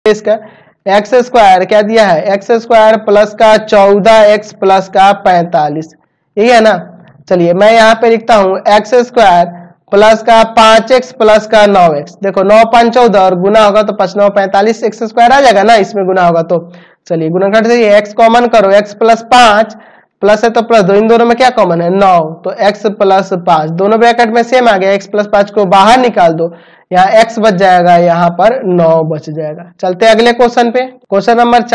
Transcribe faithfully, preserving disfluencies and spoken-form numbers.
इसका x square क्या दिया है, एक्स स्क्वायर प्लस का चौदह एक्स प्लस का पैंतालीस, यही है ना। चलिए मैं यहाँ पे लिखता हूँ एक्स स्क्वायर प्लस का पांच एक्स प्लस का नौ एक्स। देखो नौ पांच चौदह और गुना होगा तो पांच नौ पैंतालीस, एक्स स्क्वायर आ जाएगा ना, इसमें गुना होगा तो। चलिए गुना घट से एक्स कॉमन करो, एक्स प्लस पांच प्लस है तो प्लस दो, इन दोनों में क्या कॉमन है, नौ, तो x प्लस पांच, दोनों ब्रैकेट में सेम आ गया, x प्लस पांच को बाहर निकाल दो, यहाँ x बच जाएगा, यहाँ पर नौ बच जाएगा। चलते अगले क्वेश्चन पे, क्वेश्चन नंबर